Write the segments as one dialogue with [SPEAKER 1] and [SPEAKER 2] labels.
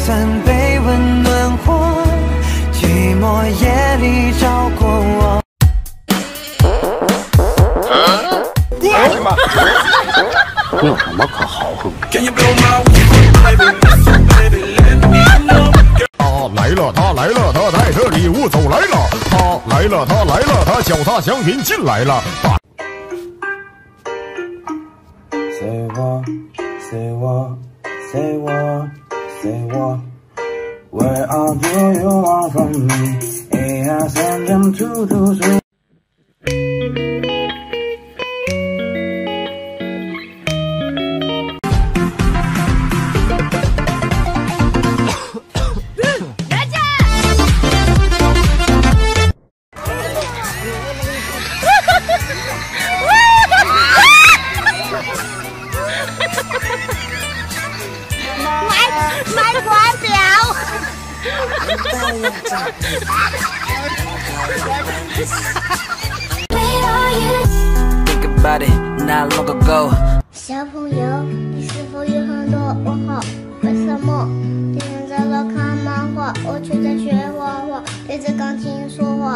[SPEAKER 1] 曾被温暖过，寂寞夜里找过我。
[SPEAKER 2] 哎呀妈！你有什么可豪横的？
[SPEAKER 3] 他来了，他来了，他带着礼物走来了。他来了，他来了，他脚踏香槟进来了。
[SPEAKER 4] Say what, say what, say what, say what. Where are you want from me? I send them to say.
[SPEAKER 5] 买光表。
[SPEAKER 1] Think about it, not long ago.
[SPEAKER 5] 小朋友，你是否有很多问号？为什么天天在那看漫画，我却在学画画，对着钢琴说话？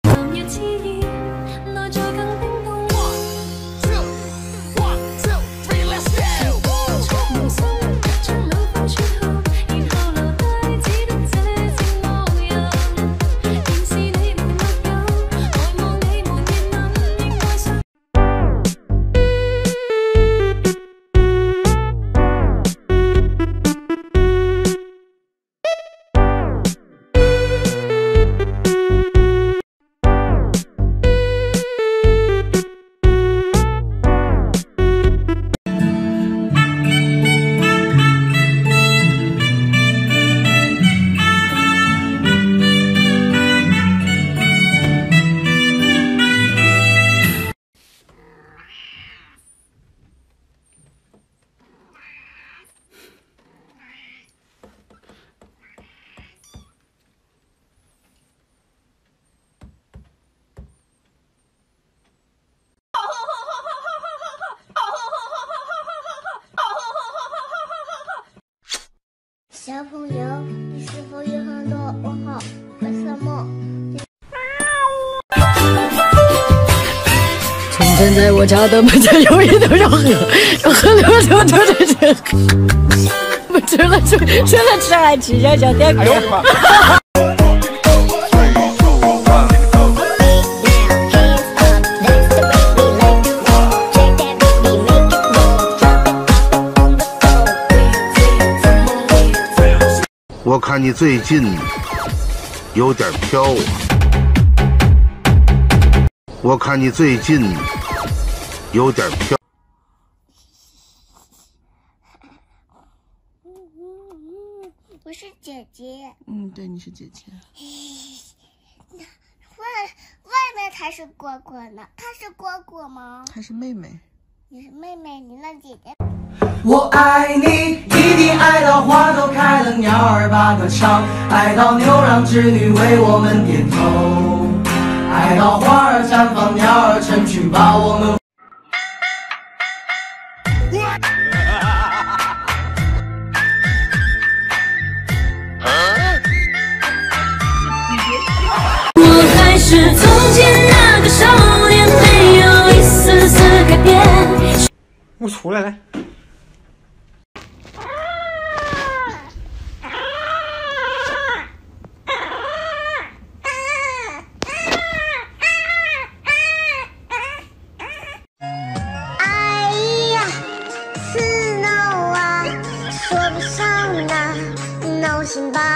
[SPEAKER 5] 小朋友，你是否有很多问号？为什么？
[SPEAKER 6] 从前在我家的门前有一头小河，小河流流流的着。我吃了吃还吃小小点点。
[SPEAKER 7] 我看你最近有点飘啊！我看你最近有点飘。
[SPEAKER 5] 我是姐姐。
[SPEAKER 6] 对，你是姐姐。
[SPEAKER 5] 外面才是蝈蝈呢，她是蝈蝈吗？
[SPEAKER 6] 她是妹妹。
[SPEAKER 5] 你是妹妹，你那姐姐。
[SPEAKER 1] 我爱你，一定爱到花都开了，鸟儿把歌唱，爱到牛让织女为我们点头，爱到花儿绽放，鸟儿成群把我们。
[SPEAKER 8] 我还是从前那个少年，没有一丝丝改变。
[SPEAKER 2] 我出来了。
[SPEAKER 5] 说不上啊，闹心吧。